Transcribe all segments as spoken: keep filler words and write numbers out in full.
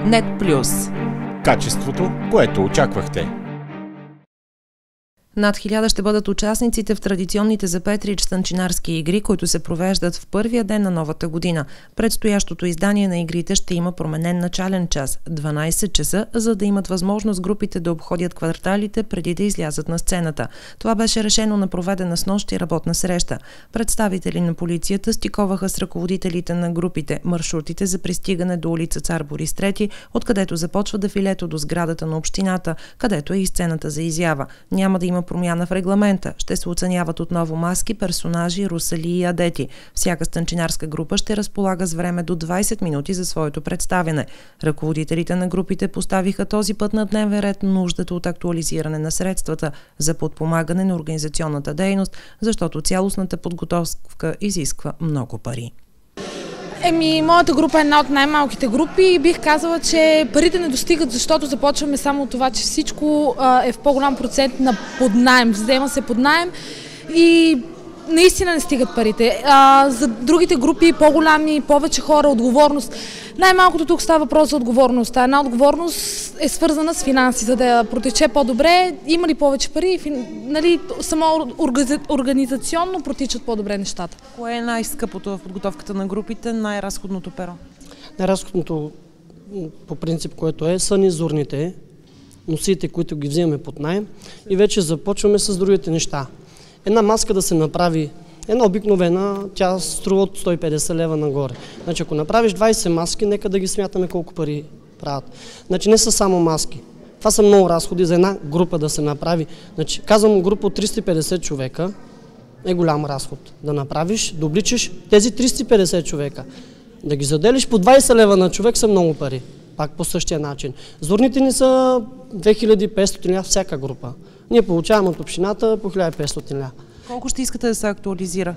Нет Плюс. Качеството, което очаквахте. Над хиляда ще бъдат участниците в традиционните за Петрич станчинарски игри, които се провеждат в първия ден на новата година. Предстоящото издание на игрите ще има променен начален час – дванайсет часа, за да имат възможност групите да обходят кварталите преди да излязат на сцената. Това беше решено на проведена снощи работна среща. Представители на полицията стиковаха с ръководителите на групите маршрутите за пристигане до улица Цар Борис трети, откъдето започва дефилето до сградата на общината, където е и сцената за изява. Няма да има промяна в регламента. Ще се оценяват отново маски, персонажи, русали и адети. Всяка станчинарска група ще разполага с време до двайсет минути за своето представяне. Ръководителите на групите поставиха този път на дневен ред нуждата от актуализиране на средствата за подпомагане на организационната дейност, защото цялостната подготовка изисква много пари. Еми, моята група е една от най-малките групи и бих казала, че парите не достигат, защото започваме само от това, че всичко а, е в по-голям процент на поднаем, взема се под наем и наистина не стигат парите. А, за другите групи, по-голями, повече хора, отговорност. Най-малкото тук става въпрос за отговорност. А една отговорност е свързана с финанси, за да протече по-добре. Има ли повече пари? Нали, само организационно протичат по-добре нещата. Кое е най-скъпото в подготовката на групите, най-разходното перо? Най-разходното по принцип, което е, са ни зорните, носите, които ги взимаме под наем и вече започваме с другите неща. Една маска да се направи, една обикновена, тя струва от сто и петдесет лева нагоре. Значи, ако направиш двайсет маски, нека да ги смятаме колко пари правят. Значи, не са само маски. Това са много разходи за една група да се направи. Значи, казвам, група от триста и петдесет човека е голям разход. Да направиш, да обличаш тези триста и петдесет човека. Да ги заделиш по двайсет лева на човек са много пари. Пак по същия начин. Зорните ни са две хиляди и петстотин лева всяка група. Ние получаваме от общината по хиляда и петстотин лева. Колко ще искате да се актуализира?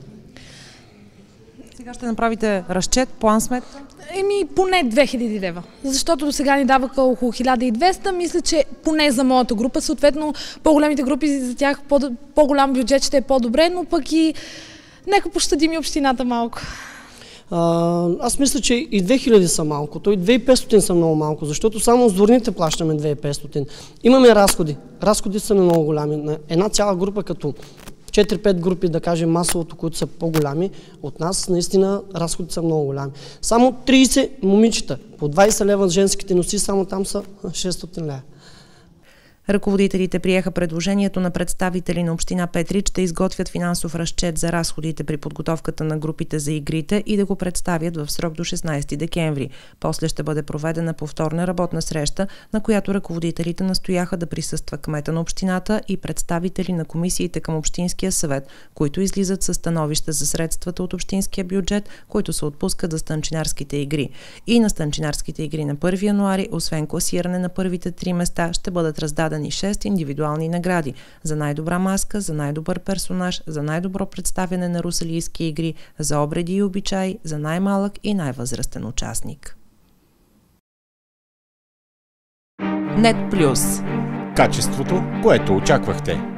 Сега ще направите разчет, план сметка? Еми, поне две хиляди лева. Защото до сега ни даваха около хиляда и двеста. Мисля, че поне за моята група, съответно по-големите групи, за тях по-голям бюджет ще е по-добре, но пък и нека пощадим и общината малко. А, аз мисля, че и две хиляди са малко, то и две хиляди и петстотин са много малко, защото само с дворните плащаме две хиляди и петстотин. Имаме разходи. Разходите са много голями. На една цяла група, като четири-пет групи, да кажем масовото, които са по-голями от нас, наистина разходите са много голями. Само трийсет момичета, по двайсет лева женските носи, само там са шестстотин лева. Ръководителите приеха предложението на представители на община Петрич да изготвят финансов разчет за разходите при подготовката на групите за игрите и да го представят в срок до шестнайсети декември. После ще бъде проведена повторна работна среща, на която ръководителите настояха да присъства кмета на общината и представители на комисиите към Общинския съвет, които излизат със становища за средствата от общинския бюджет, които се отпускат за станчинарските игри. И на станчинарските игри на първи януари, освен класиране на първите три места, ще бъдат раздадени шест индивидуални награди за най-добра маска, за най-добър персонаж, за най-добро представяне на русалийски игри, за обреди и обичаи, за най-малък и най-възрастен участник. Нет Плюс. Качеството, което очаквахте.